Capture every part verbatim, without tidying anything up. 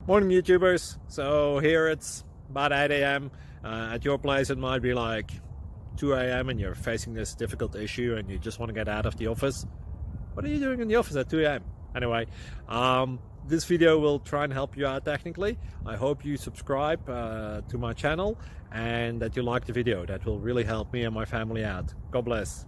Morning YouTubers. So here it's about eight A M Uh, at your place it might be like two A M and you're facing this difficult issue and you just want to get out of the office. What are you doing in the office at two A M? Anyway, um, this video will try and help you out technically. I hope you subscribe uh, to my channel and that you like the video. That will really help me and my family out. God bless.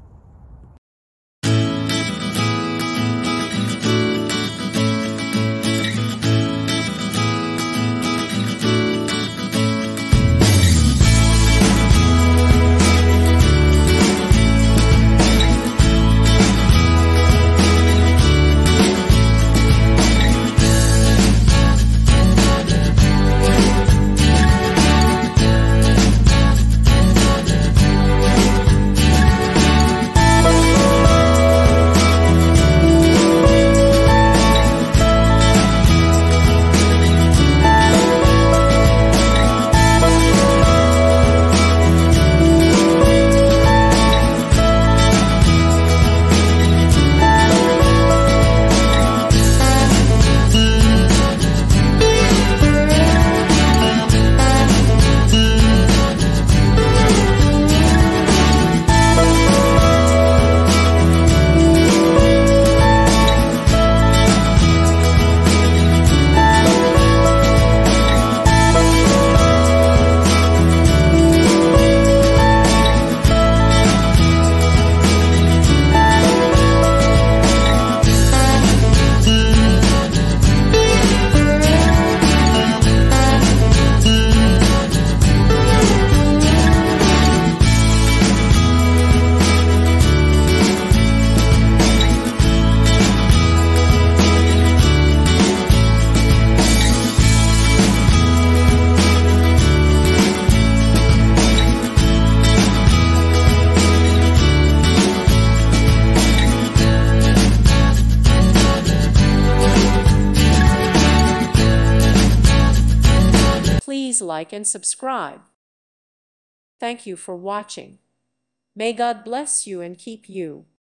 Please like and subscribe. Thank you for watching. May God bless you and keep you.